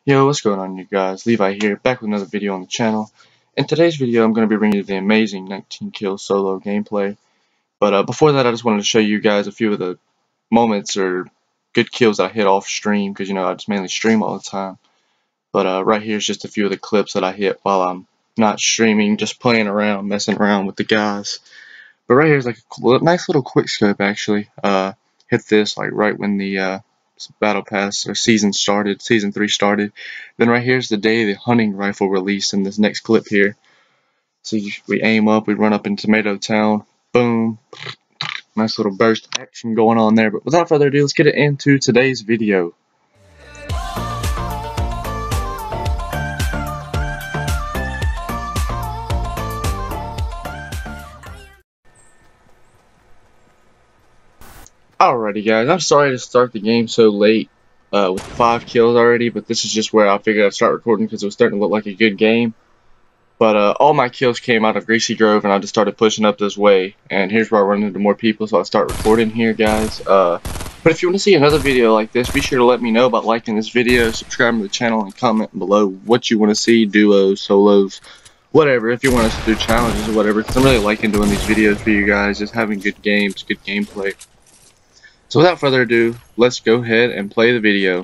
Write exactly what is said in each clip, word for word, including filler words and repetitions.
Yo, what's going on, you guys? Levi here, back with another video on the channel. In today's video, I'm going to be bringing you the amazing nineteen kill solo gameplay. But uh, before that, I just wanted to show you guys a few of the moments or good kills I hit off stream, because you know I just mainly stream all the time. But uh, right here is just a few of the clips that I hit while I'm not streaming, just playing around, messing around with the guys. But right here is like a nice little quick scope actually. Uh, hit this like right when the uh, battle pass or season started, season three started. Then right here's the day the hunting rifle released in this next clip here. So you, we aim up, we run up in Tomato Town, boom, nice little burst action going on there. But without further ado, let's get into today's video. Alrighty guys, I'm sorry to start the game so late uh, with five kills already, but this is just where I figured I'd start recording because it was starting to look like a good game. But uh, all my kills came out of Greasy Grove, and I just started pushing up this way. And here's where I run into more people, so I start recording here, guys. Uh, but if you want to see another video like this, be sure to let me know by liking this video, subscribing to the channel, and commenting below what you want to see, duos, solos, whatever. If you want us to do challenges or whatever, because I'm really liking doing these videos for you guys, just having good games, good gameplay. So without further ado, let's go ahead and play the video.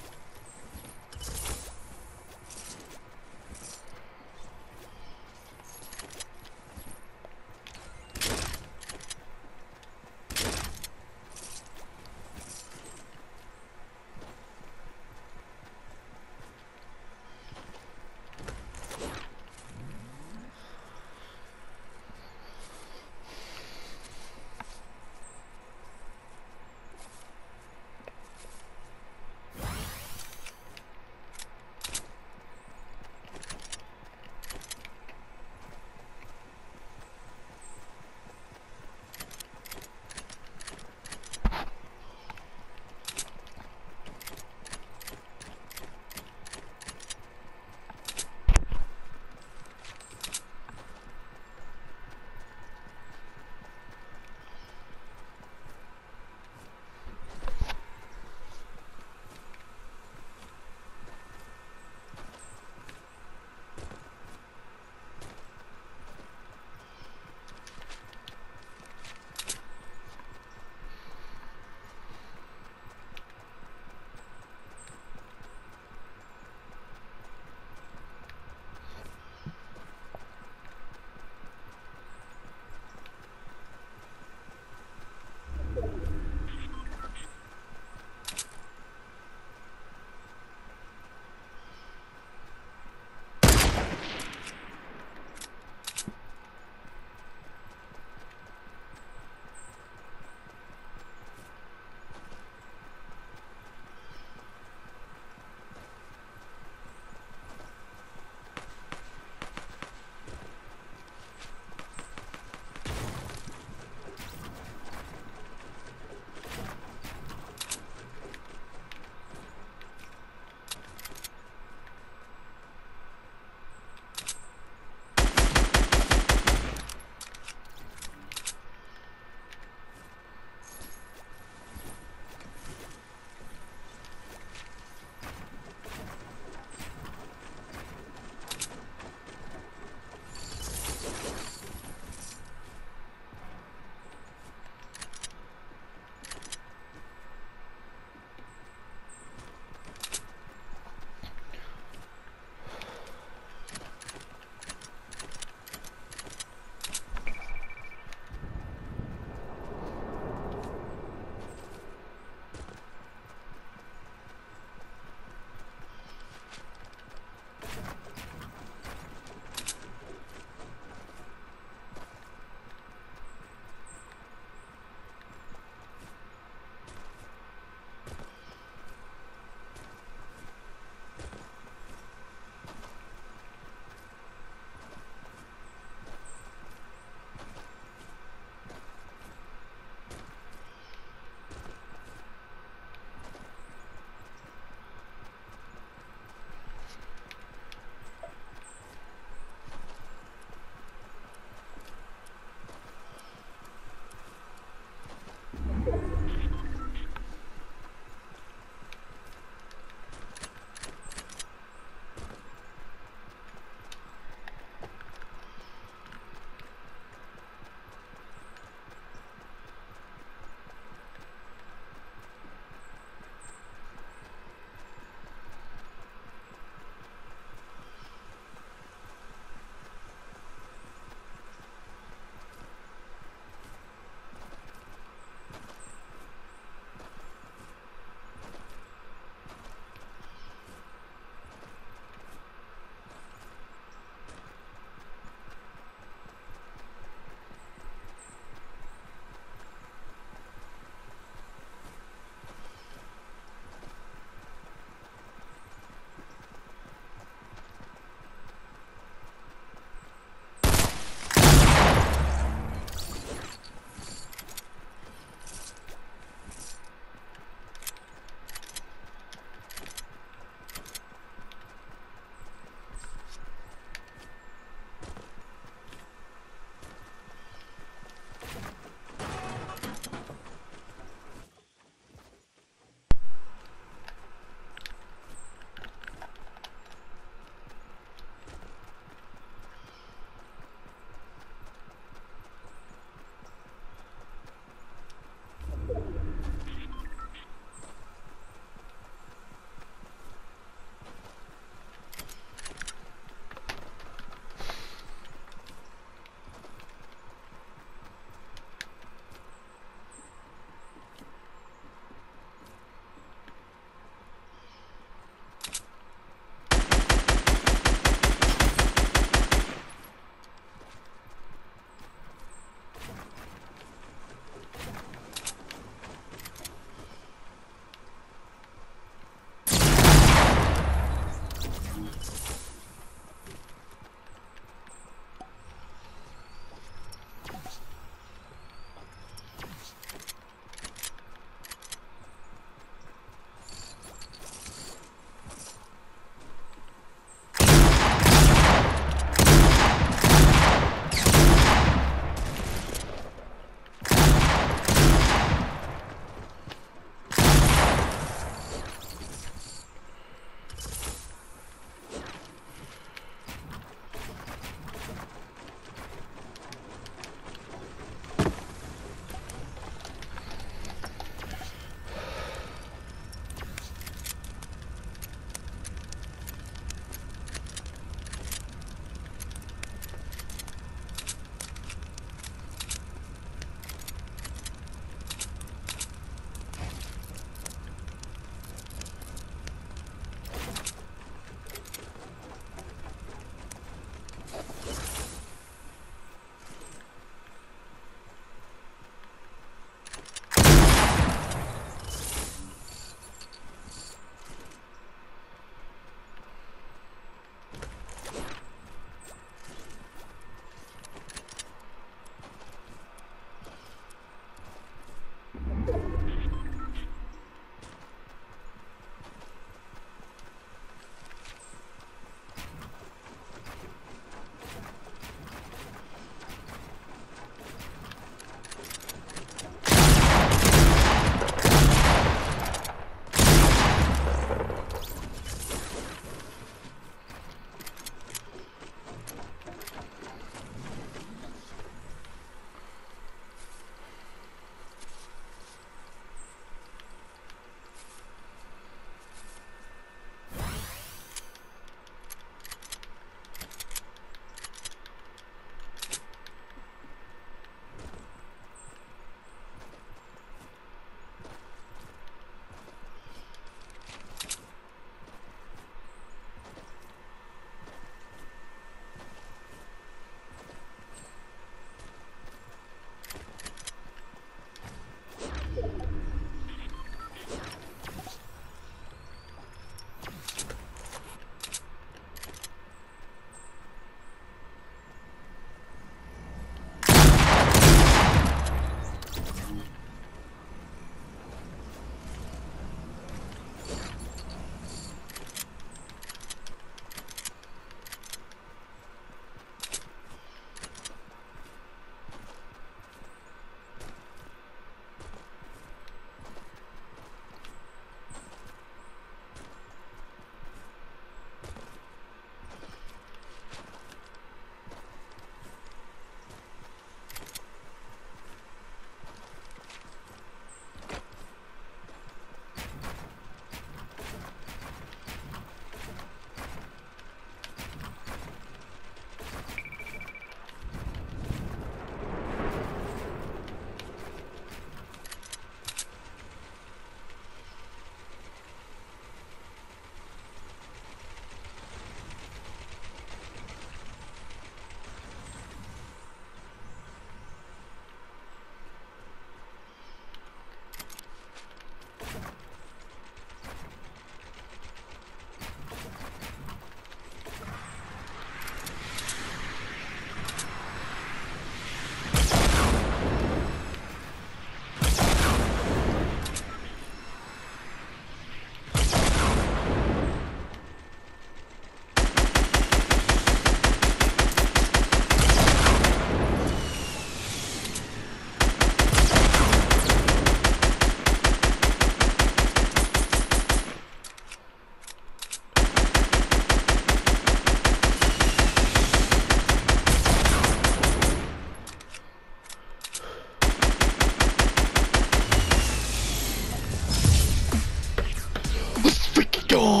Acton.